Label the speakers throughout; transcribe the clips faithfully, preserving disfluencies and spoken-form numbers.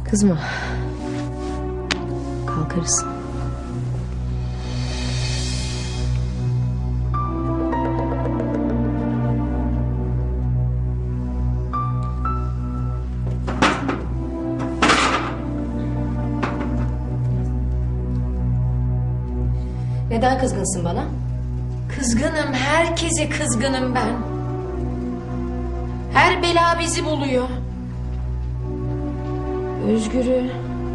Speaker 1: Kızma. Kalkarız. Neden kızgınsın bana?
Speaker 2: Kızgınım, herkese kızgınım ben. Her bela bizi buluyor. Özgür'ü,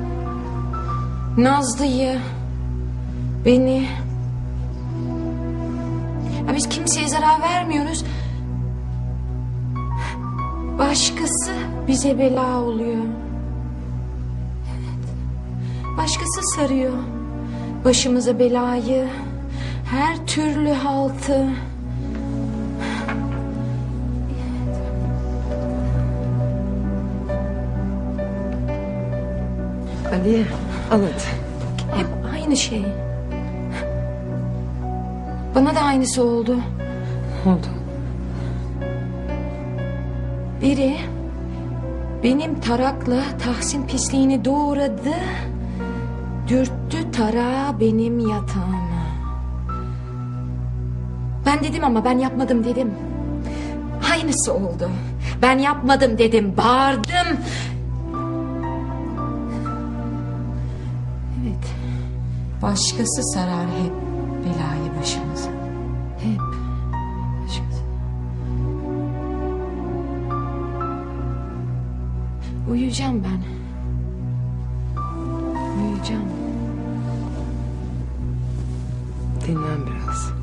Speaker 2: Nazlı'yı, beni. Ya biz kimseye zarar vermiyoruz. Başkası bize bela oluyor. Evet. Başkası sarıyor başımıza belayı, her türlü haltı.
Speaker 1: Ali, al hadi.
Speaker 2: Hep aynı şey. Bana da aynısı oldu.
Speaker 1: Oldu.
Speaker 2: Biri benim tarakla Tahsin pisliğini doğradı, dürttü tarağı benim yatağıma. Ben dedim ama ben yapmadım dedim. Aynısı oldu. Ben yapmadım dedim, bağırdım. Evet, başkası sarar hep belayı başımıza. Hep başkası. Uyuyacağım ben. Uyuyacağım.
Speaker 1: Dinlen biraz.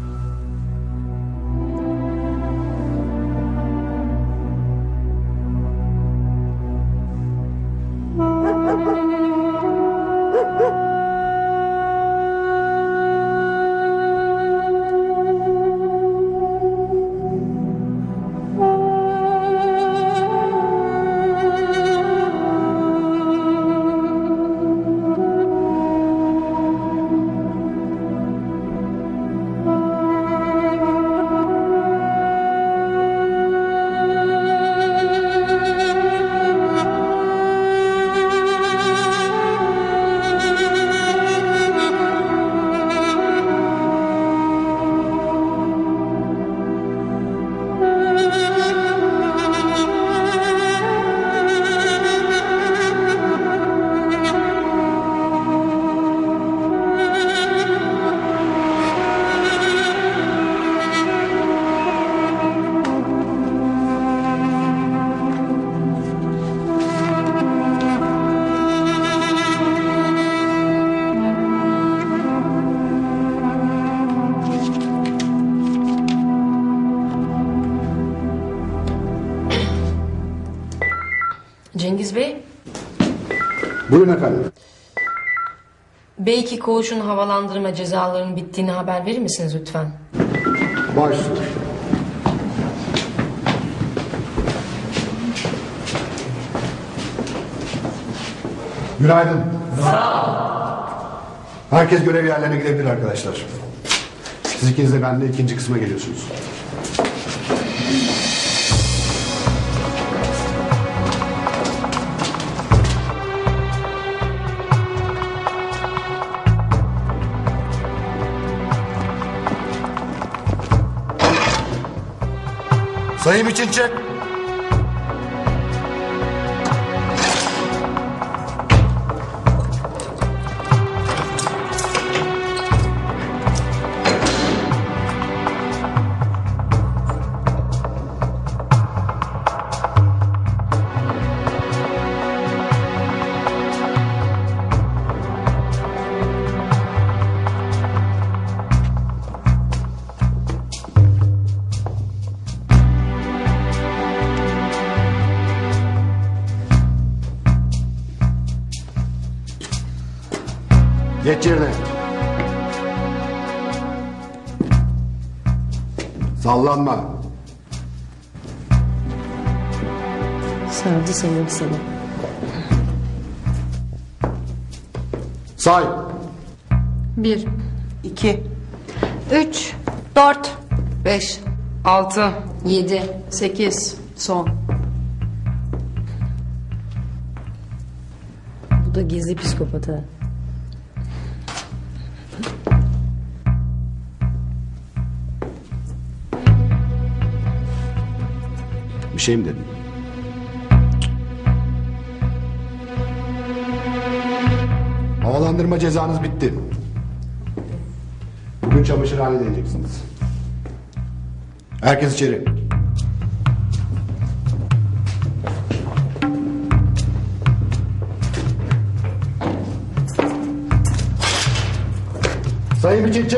Speaker 2: Cengiz Bey,
Speaker 3: Buyurun efendim.
Speaker 2: belki koğuşun havalandırma cezalarının bittiğini haber verir misiniz lütfen?
Speaker 3: Baş üstüne. Günaydın. Sağ ol. Herkes görev yerlerine gidebilir arkadaşlar. Siz ikiniz de benimle ikinci kısma geliyorsunuz. Sayım için çek. Geç yerine. Sallanma.
Speaker 1: Sardı sayıldı sana.
Speaker 3: Say.
Speaker 4: Bir,
Speaker 1: İki.
Speaker 4: üç, dört,
Speaker 1: Beş.
Speaker 4: altı,
Speaker 1: Yedi.
Speaker 4: sekiz, son.
Speaker 5: Bu da gizli psikopat ha.
Speaker 3: Bir şey mi dedin? Havalandırma cezanız bitti. Bugün çamaşırhanede yiyeceksiniz. Herkes içeri. Sayın Biçimçi.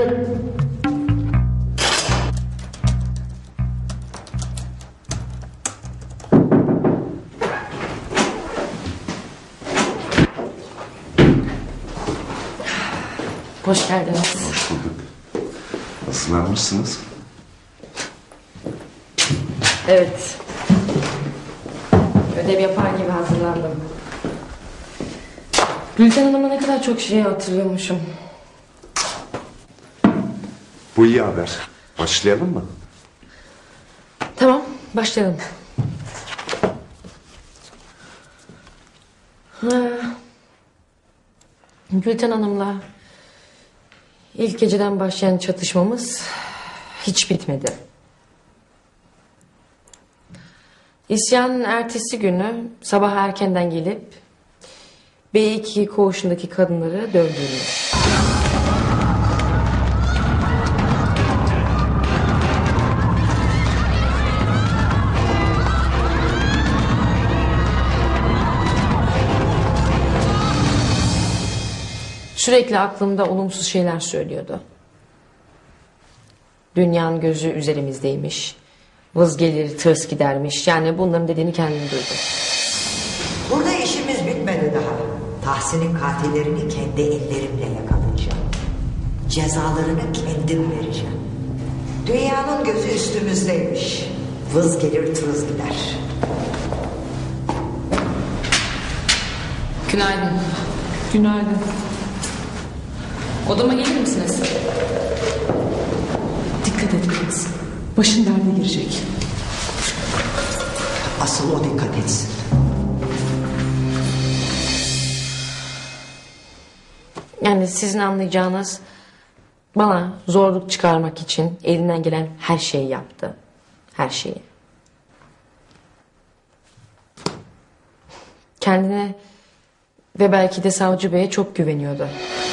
Speaker 2: Hoş geldiniz.
Speaker 6: Islanmışsınız.
Speaker 2: Evet. Ödev yapar gibi hazırlandım. Gülten Hanım'a ne kadar çok şey hatırlıyormuşum.
Speaker 6: Bu iyi haber. Başlayalım mı?
Speaker 2: Tamam, başlayalım. Ha, Gülten Hanım'la ilk geceden başlayan çatışmamız hiç bitmedi. İsyanın ertesi günü sabah erkenden gelip B iki koğuşundaki kadınları dövdüğünü. Sürekli aklımda olumsuz şeyler söylüyordu. Dünyanın gözü üzerimizdeymiş. Vız gelir tırs gidermiş. Yani bunların dediğini kendim duydum.
Speaker 7: Burada işimiz bitmedi daha. Tahsin'in katillerini kendi ellerimle yakalayacağım. Cezalarını kendim vereceğim. Dünyanın gözü üstümüzdeymiş. Vız gelir tırız gider.
Speaker 2: Günaydın. Günaydın. Odama gelir misiniz?
Speaker 8: Dikkat et kız. Başın derde girecek.
Speaker 7: Asıl o dikkat etsin.
Speaker 2: Yani sizin anlayacağınız bana zorluk çıkarmak için elinden gelen her şeyi yaptı. Her şeyi. Kendine ve belki de savcı beye çok güveniyordu.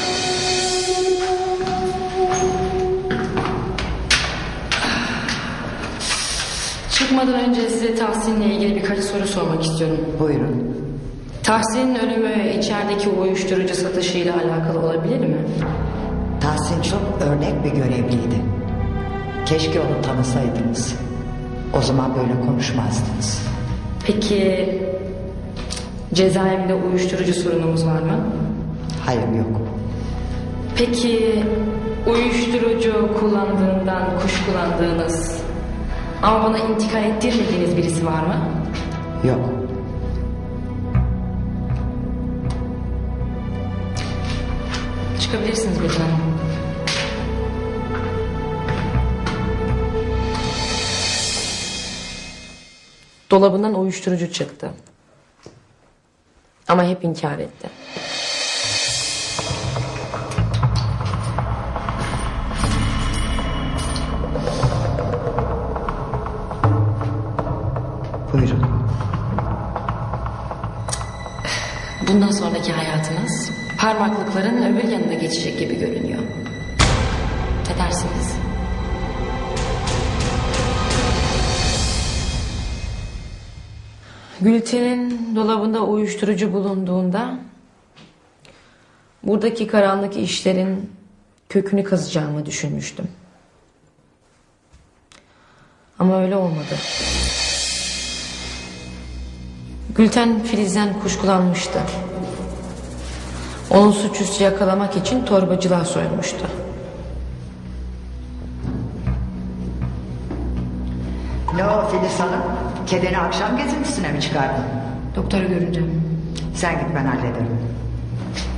Speaker 2: Çıkmadan önce size Tahsin'le ilgili birkaç soru sormak istiyorum.
Speaker 7: Buyurun.
Speaker 2: Tahsin'in ölümü içerideki uyuşturucu satışıyla alakalı olabilir mi?
Speaker 7: Tahsin çok örnek bir görevliydi. Keşke onu tanısaydınız. O zaman böyle konuşmazdınız.
Speaker 2: Peki cezaevinde uyuşturucu sorunumuz var mı?
Speaker 7: Hayır, yok.
Speaker 2: Peki uyuşturucu kullandığından kuşkulandığınız ama bana intikal ettirmediğiniz birisi var mı?
Speaker 7: Yok.
Speaker 2: Çıkabilirsiniz Gülten Hanım. Dolabından uyuşturucu çıktı. Ama hep inkar etti.
Speaker 7: Buyurun.
Speaker 2: Bundan sonraki hayatınız parmaklıkların öbür yanında geçecek gibi görünüyor. Ne dersiniz? Gülten'in dolabında uyuşturucu bulunduğunda buradaki karanlık işlerin kökünü kazacağımı düşünmüştüm. Ama öyle olmadı. Gülten Filiz'den kuşkulanmıştı. Onu suçüstü yakalamak için torbacılığa soyulmuştu.
Speaker 7: Ne o Filiz Hanım? Kedeni akşam gezintisine mi çıkardın?
Speaker 2: Doktoru görünce.
Speaker 7: Sen git, ben hallederim.